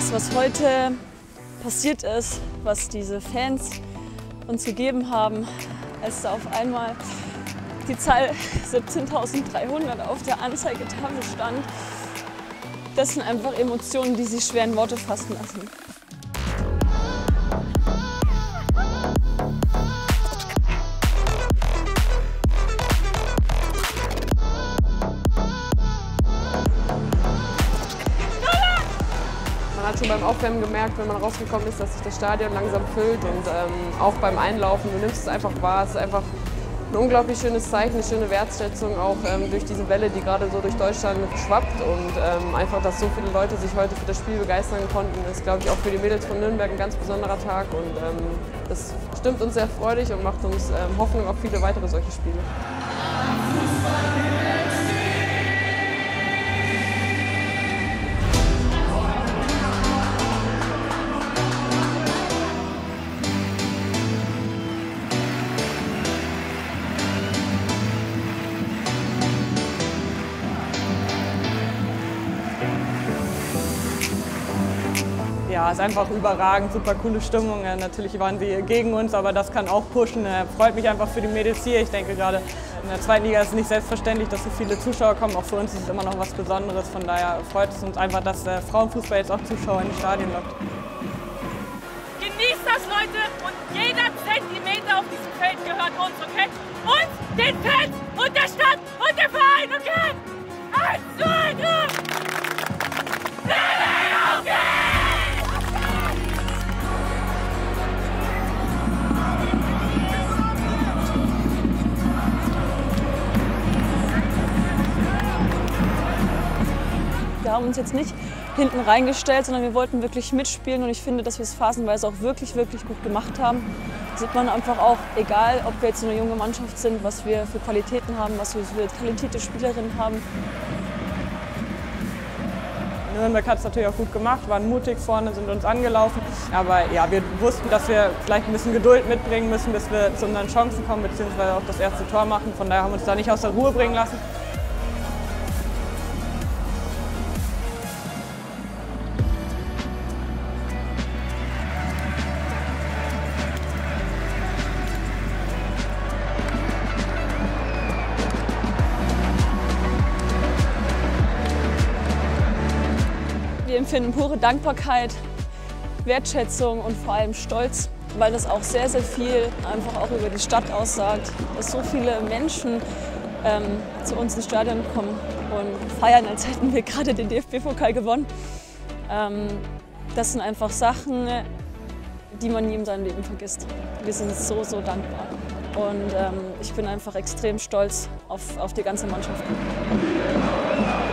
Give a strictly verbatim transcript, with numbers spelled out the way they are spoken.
Das, was heute passiert ist, was diese Fans uns gegeben haben, als da auf einmal die Zahl siebzehntausenddreihundert auf der Anzeigetafel stand, das sind einfach Emotionen, die sich schwer in Worte fassen lassen. Man hat schon beim Aufwärmen gemerkt, wenn man rausgekommen ist, dass sich das Stadion langsam füllt und ähm, auch beim Einlaufen, du nimmst es einfach wahr, es ist einfach ein unglaublich schönes Zeichen, eine schöne Wertschätzung auch ähm, durch diese Welle, die gerade so durch Deutschland schwappt und ähm, einfach, dass so viele Leute sich heute für das Spiel begeistern konnten, ist, glaube ich, auch für die Mädels von Nürnberg ein ganz besonderer Tag und ähm, das stimmt uns sehr freudig und macht uns ähm, Hoffnung auf viele weitere solche Spiele. Ja, es ist einfach überragend, super coole Stimmung. Ja, natürlich waren sie gegen uns, aber das kann auch pushen. Freut mich einfach für die Mädels hier. Ich denke gerade in der zweiten Liga ist es nicht selbstverständlich, dass so viele Zuschauer kommen. Auch für uns ist es immer noch was Besonderes. Von daher freut es uns einfach, dass der Frauenfußball jetzt auch Zuschauer in die Stadien lockt. Genießt das, Leute, und jeder Zentimeter auf diesem Feld gehört uns, okay? Uns, den Fans und der Stadt und dem Verein, okay? Eins, zwei, drei! Wir haben uns jetzt nicht hinten reingestellt, sondern wir wollten wirklich mitspielen und ich finde, dass wir es phasenweise auch wirklich, wirklich gut gemacht haben. Da sieht man einfach auch, egal ob wir jetzt eine junge Mannschaft sind, was wir für Qualitäten haben, was wir für talentierte Spielerinnen haben. Nürnberg hat es natürlich auch gut gemacht, waren mutig vorne, sind uns angelaufen. Aber ja, wir wussten, dass wir vielleicht ein bisschen Geduld mitbringen müssen, bis wir zu unseren Chancen kommen, beziehungsweise auch das erste Tor machen. Von daher haben wir uns da nicht aus der Ruhe bringen lassen. Wir empfinden pure Dankbarkeit, Wertschätzung und vor allem Stolz, weil das auch sehr, sehr viel einfach auch über die Stadt aussagt, dass so viele Menschen ähm, zu uns ins Stadion kommen und feiern, als hätten wir gerade den D F B-Pokal gewonnen. Ähm, das sind einfach Sachen, die man nie in seinem Leben vergisst. Wir sind so, so dankbar und ähm, ich bin einfach extrem stolz auf, auf die ganze Mannschaft.